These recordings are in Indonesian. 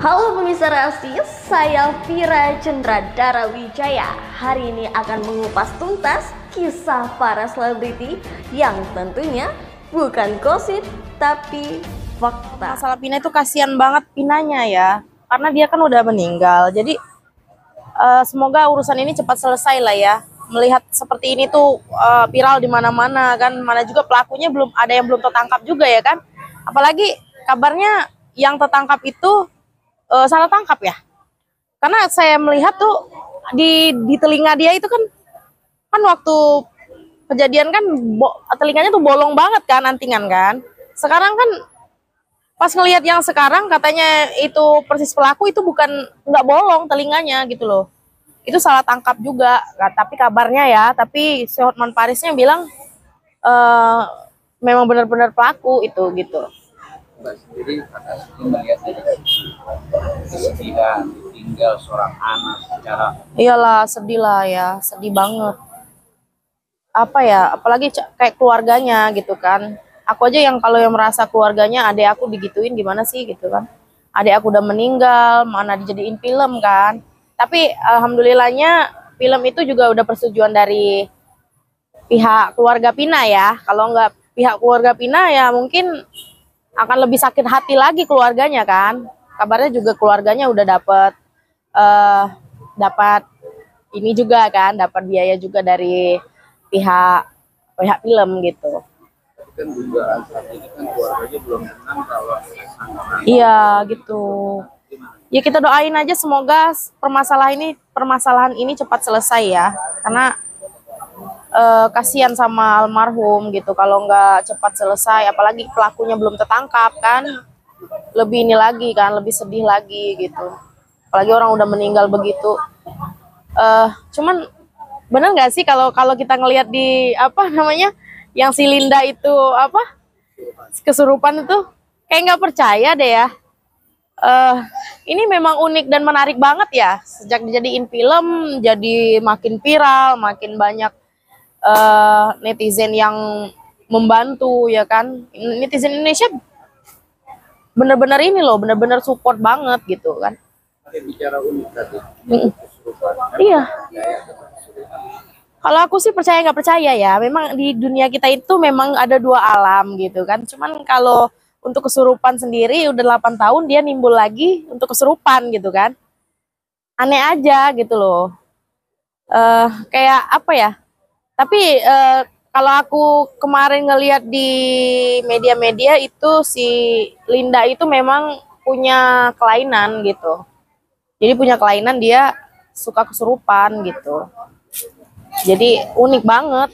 Halo pemirsa Reaksi, saya Vira Cendra Darawijaya. Hari ini akan mengupas tuntas kisah para selebriti yang tentunya bukan gosip tapi fakta. Masalah Pina itu kasihan banget Pinanya ya, karena dia kan udah meninggal. Jadi semoga urusan ini cepat selesai lah ya. Melihat seperti ini tuh viral di mana-mana kan, mana juga pelakunya belum ada yang belum tertangkap juga ya kan. Apalagi kabarnya yang tertangkap itu salah tangkap ya. Karena saya melihat tuh di telinga dia itu kan waktu kejadian kan telinganya tuh bolong banget kan, antingan kan. Sekarang kan pas ngelihat yang sekarang katanya itu persis pelaku, itu bukan, nggak bolong telinganya gitu loh. Itu salah tangkap juga. Tapi kabarnya ya, tapi si Hotman Parisnya bilang memang benar-benar pelaku itu gitu. Mbak sendiri melihat kesedihan tinggal seorang anak secara Iyalah, sedih lah ya, sedih banget. Apa ya, apalagi kayak keluarganya gitu kan. Aku aja yang kalau yang merasa keluarganya adek aku digituin gimana sih gitu kan. Adek aku udah meninggal, mana dijadiin film kan. Tapi alhamdulillahnya film itu juga udah persetujuan dari pihak keluarga Pina ya. Kalau nggak pihak keluarga Pina ya mungkin akan lebih sakit hati lagi keluarganya kan. Kabarnya juga keluarganya udah dapat ini juga kan, dapat biaya juga dari pihak film gitu. kan dugaan saat ini kan keluarganya belum tenang kalau anak-anak. Iya gitu. Ya kita doain aja semoga permasalahan ini cepat selesai ya. Karena kasihan sama almarhum gitu kalau nggak cepat selesai, apalagi pelakunya belum tertangkap kan, lebih ini lagi kan, lebih sedih lagi gitu, apalagi orang udah meninggal begitu. Cuman bener nggak sih kalau kita ngelihat di apa namanya yang si Linda itu apa kesurupan itu, kayak nggak percaya deh ya. Ini memang unik dan menarik banget ya, sejak dijadiin film jadi makin viral, makin banyak netizen yang membantu ya kan. Netizen Indonesia bener-bener ini loh, bener-bener support banget gitu kan. Bicara unik tadi. Iya. Kalau aku sih percaya nggak percaya ya. Memang di dunia kita itu memang ada dua alam gitu kan. Cuman kalau untuk kesurupan sendiri udah 8 tahun dia nimbul lagi untuk kesurupan gitu kan. Aneh aja gitu loh. Kayak apa ya? Tapi kalau aku kemarin ngelihat di media-media itu si Linda itu memang punya kelainan gitu. Jadi punya kelainan, dia suka kesurupan gitu. Jadi unik banget.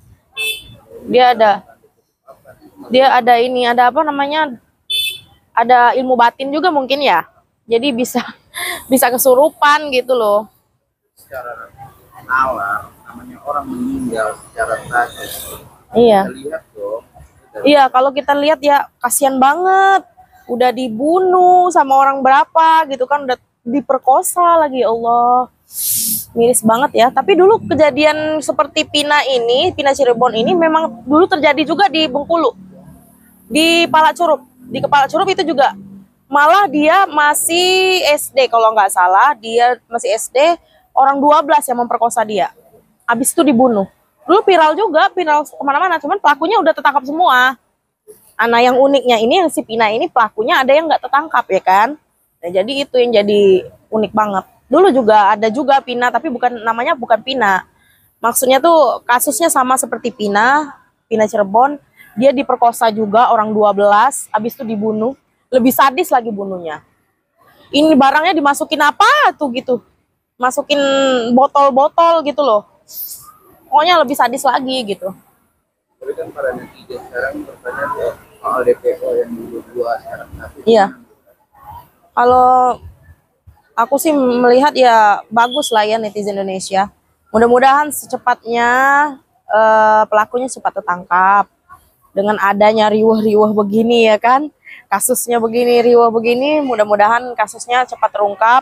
Dia ada ini, ada apa namanya? Ada ilmu batin juga mungkin ya. Jadi bisa kesurupan gitu loh. Secara nalar namanya orang meninggal secara tragis. Iya. Kita lihat dong. Iya, kalau kita lihat ya kasihan banget. Udah dibunuh sama orang berapa gitu kan, udah diperkosa lagi, ya Allah. Miris banget ya. Tapi dulu kejadian seperti Pina Cirebon ini memang dulu terjadi juga di Bengkulu. Di Pala Curup. Di Kepala Curup itu juga. Malah dia masih SD kalau nggak salah, dia masih SD, orang 12 yang memperkosa dia. Habis itu dibunuh. Dulu viral juga, viral kemana-mana, cuman pelakunya udah tertangkap semua. Nah yang uniknya ini, yang si Pina ini pelakunya ada yang nggak tertangkap ya kan. Nah, jadi itu yang jadi unik banget. Dulu juga ada juga Pina, tapi namanya bukan Pina. Maksudnya tuh kasusnya sama seperti Pina Cirebon. Dia diperkosa juga orang 12, habis itu dibunuh. Lebih sadis lagi bunuhnya. Ini barangnya dimasukin apa tuh gitu. Masukin botol-botol gitu loh. Pokoknya lebih sadis lagi gitu. Tapi kan para netizen sekarang bertanya soal DPO yang dulu sekarang. Iya. Kalau aku sih melihat ya bagus lah ya netizen Indonesia. Mudah-mudahan secepatnya pelakunya cepat tertangkap. Dengan adanya riuh-riuh begini ya kan. Kasusnya begini, riuh begini, mudah-mudahan kasusnya cepat terungkap.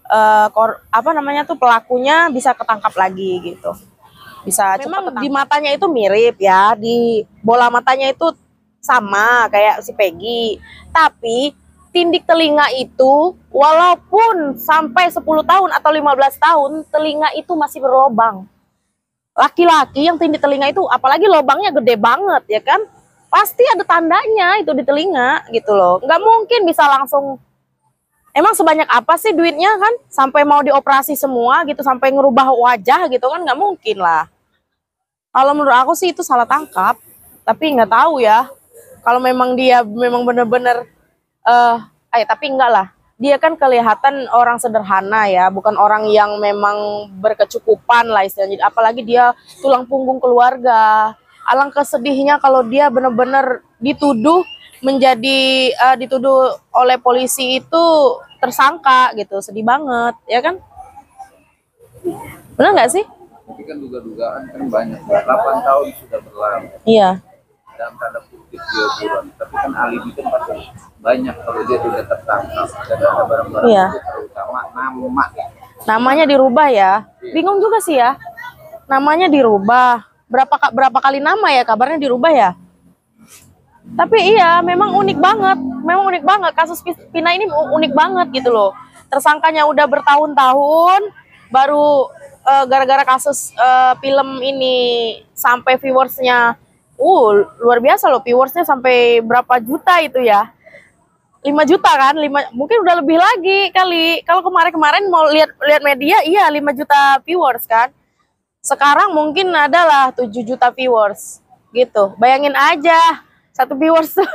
Pelakunya bisa ketangkap lagi gitu. Bisa memang di matanya itu mirip ya, di bola matanya itu sama kayak si Peggy, tapi tindik telinga itu walaupun sampai 10 tahun atau 15 tahun telinga itu masih berlobang. Laki-laki yang tindik telinga itu apalagi lobangnya gede banget ya kan, pasti ada tandanya itu di telinga gitu loh. Nggak mungkin bisa langsung, emang sebanyak apa sih duitnya kan sampai mau dioperasi semua gitu, sampai ngerubah wajah gitu kan, nggak mungkin lah. Kalau menurut aku sih itu salah tangkap, tapi nggak tahu ya. Kalau memang dia memang bener-bener, tapi enggak lah. Dia kan kelihatan orang sederhana ya, bukan orang yang memang berkecukupan lah istilahnya. Apalagi dia tulang punggung keluarga. Alangkah sedihnya kalau dia bener-bener dituduh dituduh oleh polisi itu tersangka gitu. Sedih banget, ya kan? Bener nggak sih? Tapi kan duga-dugaan kan banyak. 8 tahun sudah berlalu. Iya. Dalam tanda kutip dia buron. Tapi kan alibi kan pasti banyak kalau dia tidak tertangkap. Dan ada barang-barang Iya. terutama nama. Namanya dirubah ya. Bingung juga sih ya. Namanya dirubah. Berapa kali nama ya kabarnya dirubah ya? Tapi iya, memang unik banget. Memang unik banget. Kasus Vina ini unik banget gitu loh. Tersangkanya udah bertahun-tahun, baru gara-gara kasus film ini sampai viewersnya, luar biasa loh, viewersnya sampai berapa juta itu ya. 5 juta kan, mungkin udah lebih lagi kali. Kalau kemarin mau lihat media, iya 5 juta viewers kan. Sekarang mungkin adalah 7 juta viewers gitu. Bayangin aja satu viewers tuh.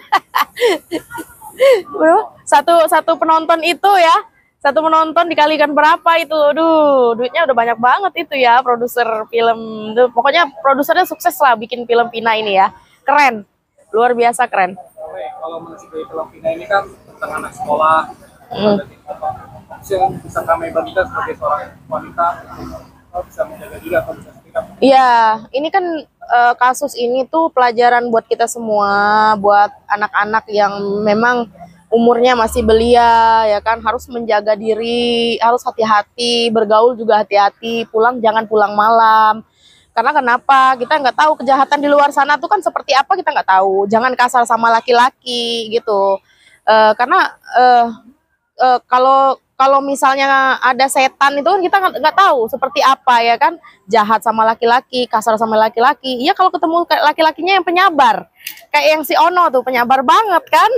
Bro, satu penonton itu ya. Satu penonton dikalikan berapa itu. Aduh, duitnya udah banyak banget itu ya produser film. Duh, pokoknya produsernya sukses lah bikin film Vina ini ya. Keren. Luar biasa keren. Kalau menurut film Vina ini kan tentang anak sekolah. Yang bisa kami bagikan sebagai seorang wanita, bisa menjaga diri atau bisa sikap. Iya, ini kan kasus ini tuh pelajaran buat kita semua, buat anak-anak yang memang umurnya masih belia, ya kan, harus menjaga diri, harus hati-hati, bergaul juga hati-hati, pulang jangan pulang malam. Karena kenapa? Kita nggak tahu kejahatan di luar sana tuh kan seperti apa, kita nggak tahu. Jangan kasar sama laki-laki gitu. Karena kalau misalnya ada setan itu kan kita nggak tahu seperti apa ya kan, jahat sama laki-laki, kasar sama laki-laki. Iya kalau ketemu laki-lakinya yang penyabar, kayak yang si Ono tuh penyabar banget kan.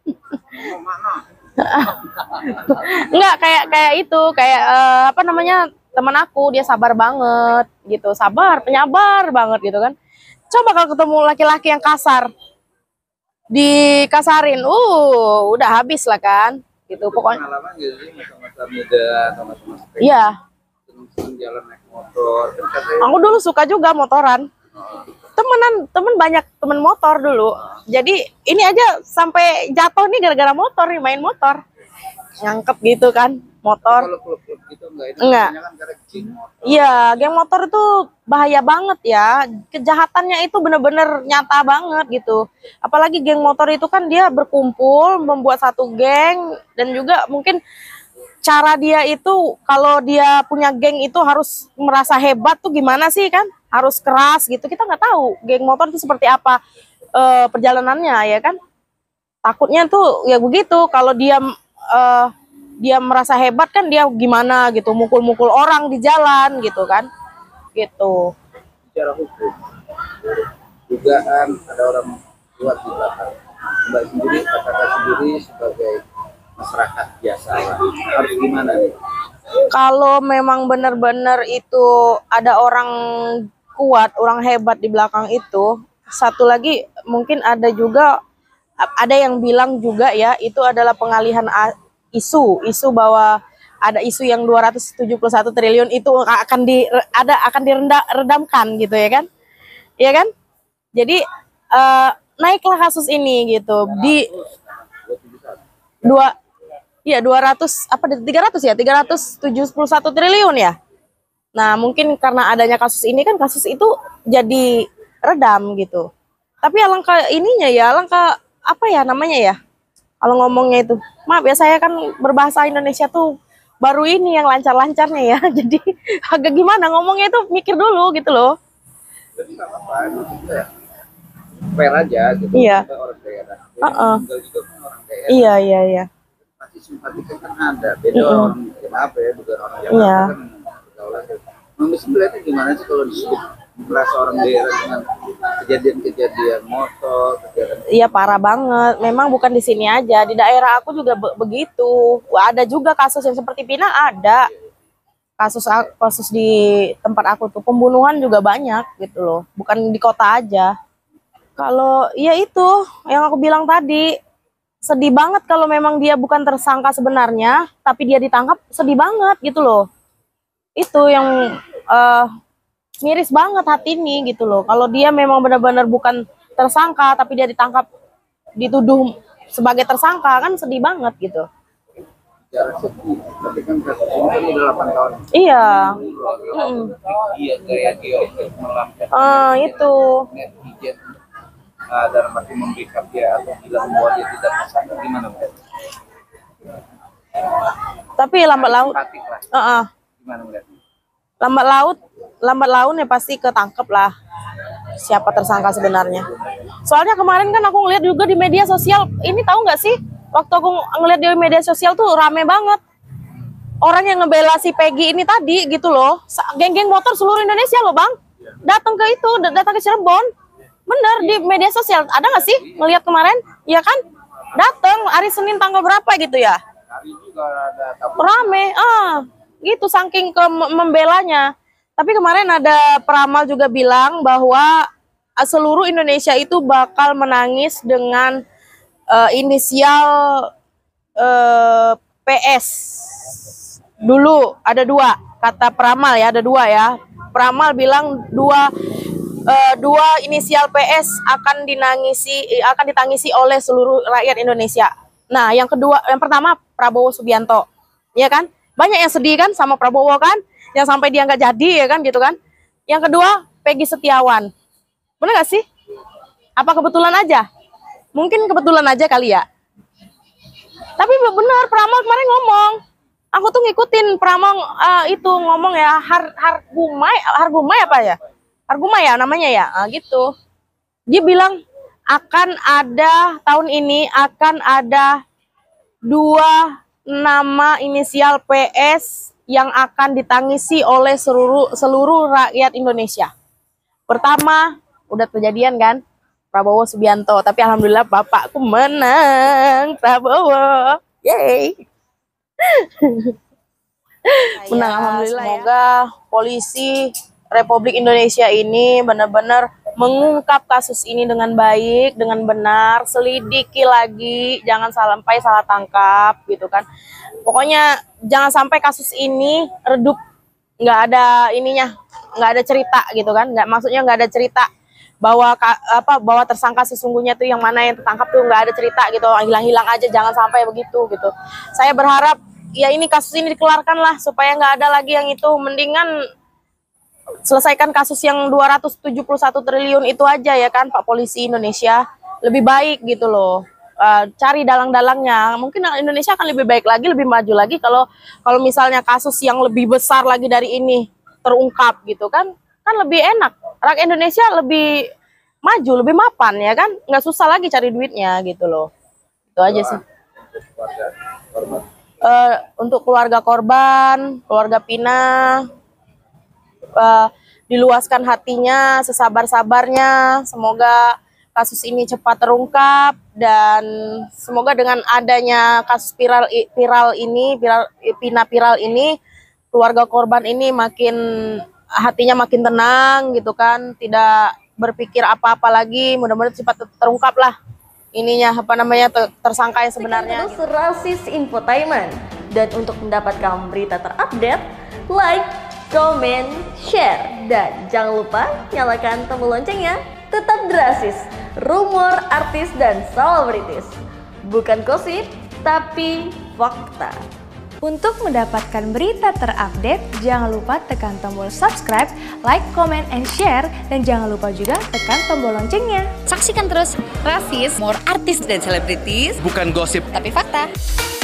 Enggak kayak itu, kayak apa namanya, temen aku dia sabar banget gitu, sabar, penyabar banget gitu kan. Coba kalau ketemu laki-laki yang kasar, dikasarin, udah habis lah kan. Gitu pokoknya. Pengalaman gitu sih masa-masa muda atau masa-masa Iya. Seneng jalan naik motor. Aku dulu suka juga motoran. Temen banyak temen motor dulu. Jadi ini aja sampai jatuh nih gara-gara motor nih, main motor. Ngangkep gitu kan, motor. Kalau klub-klub gitu Enggak. Kan karena geng motor. Iya, geng motor itu bahaya banget ya. Kejahatannya itu bener-bener nyata banget gitu. Apalagi geng motor itu kan dia berkumpul, membuat satu geng. Dan juga mungkin cara dia itu, kalau dia punya geng itu harus merasa hebat tuh gimana sih kan. Harus keras gitu, kita nggak tahu geng motor itu seperti apa perjalanannya ya kan. Takutnya tuh ya begitu, kalau dia merasa hebat kan, dia gimana gitu, mukul-mukul orang di jalan gitu kan, gitu. Secara hukum, dugaan ada orang luar di belakang. Mbak sendiri, katakan sendiri sebagai masyarakat biasa, harus gimana nih? Kalau memang benar-benar itu ada orang kuat, orang hebat di belakang itu, satu lagi mungkin ada juga, ada yang bilang juga ya, itu adalah pengalihan isu bahwa ada isu yang 271 triliun itu akan diredamkan gitu ya kan, ya kan. Jadi naiklah kasus ini gitu di 371 triliun ya. Nah mungkin karena adanya kasus ini kan, kasus itu jadi redam gitu. Tapi alangkah ininya ya, alangkah apa ya namanya ya, kalau ngomongnya itu, maaf ya saya kan berbahasa Indonesia tuh baru ini yang lancar-lancarnya ya. Jadi agak gimana ngomongnya itu, mikir dulu gitu loh. Jadi nggak apa-apa, fair aja gitu. Iya. Kita orang daerah. Heeh. Tinggal juga kan orang daerah. Iya, iya, iya. Pasti simpati kan ada. Beda orang yang apa ya, bukan orang yang Iya. apa kan pergaulan. Mami sebenarnya gimana sih kalau disebut merasa orang daerah dengan kejadian-kejadian motor, kejadian Iya, parah banget. Memang bukan di sini aja, di daerah aku juga begitu. Ada juga kasus yang seperti Pina, ada. Kasus di tempat aku tuh pembunuhan juga banyak gitu loh, bukan di kota aja. Kalau ya itu yang aku bilang tadi, sedih banget kalau memang dia bukan tersangka sebenarnya, tapi dia ditangkap, sedih banget gitu loh. Itu yang miris banget hati ini gitu loh. Kalau dia memang benar-benar bukan tersangka, tapi dia ditangkap, dituduh sebagai tersangka, kan sedih banget gitu. jarak sedih. Tapi kan kasus ini kan udah 8 tahun. Iya. Iya, gaya dia untuk melampiaskan Itu. netizen dalam arti membackup dia atau bilang bahwa dia tidak tersangka, gimana Mbak? Tapi lambat laut. Simpatik lah. Gimana Mbak? Lambat laun ya pasti ketangkep lah siapa tersangka sebenarnya. Soalnya kemarin kan aku ngeliat juga di media sosial, ini tahu nggak sih? Waktu aku ngeliat di media sosial tuh rame banget. Orang yang ngebela si Peggy ini tadi gitu loh. Geng-geng motor seluruh Indonesia loh bang. Datang ke itu, datang ke Cirebon. Bener di media sosial. Ada nggak sih ngeliat kemarin? Iya kan? Datang hari Senin tanggal berapa gitu ya? Hari juga ada Rame, gitu saking membelanya. Tapi kemarin ada peramal juga bilang bahwa seluruh Indonesia itu bakal menangis dengan inisial PS. Dulu ada 2 kata peramal ya, ada 2 ya. Peramal bilang dua inisial PS akan ditangisi oleh seluruh rakyat Indonesia. Nah, yang pertama Prabowo Subianto, ya kan? Banyak yang sedih kan sama Prabowo kan, yang sampai dia nggak jadi ya kan gitu kan. Yang kedua Peggy Setiawan, bener nggak sih? Apa kebetulan aja? Mungkin kebetulan aja kali ya. Tapi benar peramal kemarin ngomong. Aku tuh ngikutin peramal itu ngomong ya, Hargumai apa ya? Hargumai ya namanya ya, gitu. Dia bilang akan ada tahun ini akan ada 2 nama inisial PS yang akan ditangisi oleh seluruh rakyat Indonesia. Pertama, udah kejadian kan? Prabowo Subianto, tapi alhamdulillah bapakku menang, Prabowo. Yeay. Menang alhamdulillah. Semoga polisi Republik Indonesia ini benar-benar mengungkap kasus ini dengan baik, dengan benar, selidiki lagi, jangan sampai salah tangkap gitu kan. Pokoknya jangan sampai kasus ini redup, nggak ada ininya, nggak ada cerita gitu kan, maksudnya nggak ada cerita bahwa bahwa tersangka sesungguhnya tuh yang mana yang tertangkap tuh nggak ada cerita gitu, hilang-hilang aja, jangan sampai begitu gitu. Saya berharap ya ini kasus ini dikelarkan lah supaya nggak ada lagi yang itu, mendingan selesaikan kasus yang 271 triliun itu aja ya kan Pak Polisi Indonesia, lebih baik gitu loh. Cari dalang-dalangnya, mungkin Indonesia akan lebih baik lagi, lebih maju lagi kalau misalnya kasus yang lebih besar lagi dari ini terungkap gitu kan lebih enak, rakyat Indonesia lebih maju, lebih mapan ya kan, nggak susah lagi cari duitnya gitu loh. Itu aja sih. Untuk keluarga korban, keluarga Pina, diluaskan hatinya, sesabar-sabarnya, semoga kasus ini cepat terungkap, dan semoga dengan adanya kasus viral ini, Pina viral ini, keluarga korban ini hatinya makin tenang gitu kan, tidak berpikir apa-apa lagi, mudah-mudahan cepat terungkap lah ininya, tersangka yang sebenarnya. Terus Rasis Infotainment, dan untuk mendapatkan berita terupdate, like, komen, share, dan jangan lupa nyalakan tombol loncengnya. Tetap Drasis, rumor artis dan selebritis, bukan gosip tapi fakta. Untuk mendapatkan berita terupdate, jangan lupa tekan tombol subscribe, like, comment, and share, dan jangan lupa juga tekan tombol loncengnya. Saksikan terus Rasis, more artis dan selebritis, bukan gosip tapi fakta.